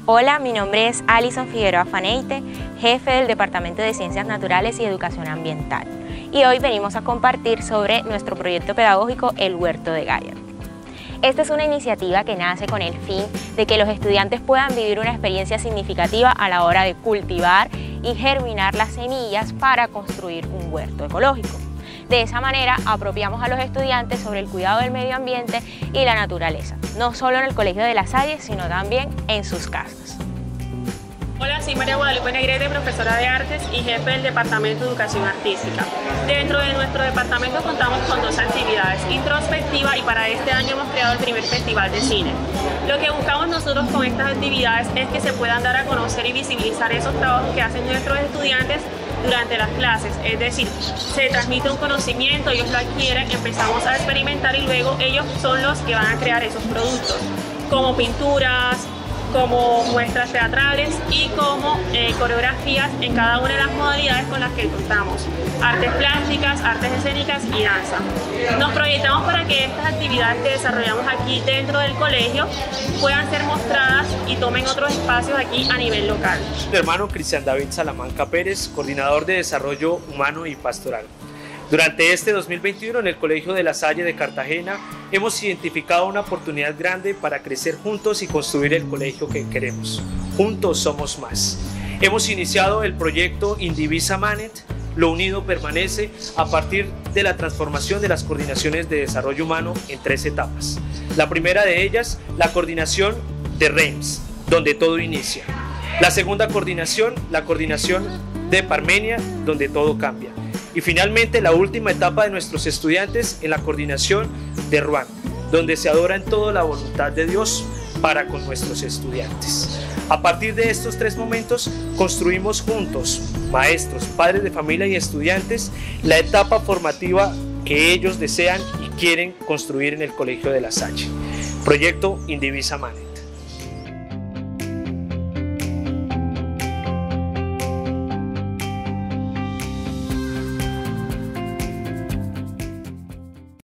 Hola, mi nombre es Alison Figueroa Faneite, jefe del Departamento de Ciencias Naturales y Educación Ambiental. Y hoy venimos a compartir sobre nuestro proyecto pedagógico El Huerto de Gaia. Esta es una iniciativa que nace con el fin de que los estudiantes puedan vivir una experiencia significativa a la hora de cultivar y germinar las semillas para construir un huerto ecológico. De esa manera apropiamos a los estudiantes sobre el cuidado del medio ambiente y la naturaleza, no solo en el Colegio de La Salle, sino también en sus casas. Hola, soy María Guadalupe Negrete, profesora de artes y jefe del Departamento de Educación Artística. Dentro de nuestro departamento contamos con dos actividades, introspectiva, y para este año hemos creado el primer festival de cine. Lo que buscamos nosotros con estas actividades es que se puedan dar a conocer y visibilizar esos trabajos que hacen nuestros estudiantes durante las clases, es decir, se transmite un conocimiento, ellos lo adquieren, empezamos a experimentar y luego ellos son los que van a crear esos productos, como pinturas, como muestras teatrales y como coreografías en cada una de las modalidades con las que contamos, artes plásticas, artes escénicas y danza. Nos proyectamos para que estas actividades que desarrollamos aquí dentro del colegio puedan ser mostradas y tomen otros espacios aquí a nivel local. Mi hermano Cristian David Salamanca Pérez, coordinador de Desarrollo Humano y Pastoral. Durante este 2021 en el Colegio de La Salle de Cartagena hemos identificado una oportunidad grande para crecer juntos y construir el colegio que queremos. Juntos somos más. Hemos iniciado el proyecto Indivisa Manet, Lo unido permanece, a partir de la transformación de las coordinaciones de desarrollo humano en 3 etapas. La primera de ellas, la coordinación de REIMS, donde todo inicia. La segunda coordinación, la coordinación de Parmenia, donde todo cambia. Y finalmente la última etapa de nuestros estudiantes en la coordinación de Ruan, donde se adora en todo la voluntad de Dios para con nuestros estudiantes. A partir de estos 3 momentos construimos juntos, maestros, padres de familia y estudiantes, la etapa formativa que ellos desean y quieren construir en el Colegio de La Salle. Proyecto Indivisa Manet.